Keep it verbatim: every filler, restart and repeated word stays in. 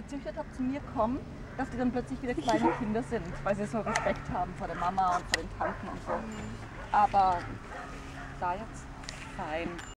gezüchtet habe, zu mir kommen, dass die dann plötzlich wieder kleine Kinder sind, weil sie so Respekt haben vor der Mama und vor den Tanten und so. Aber da jetzt fein.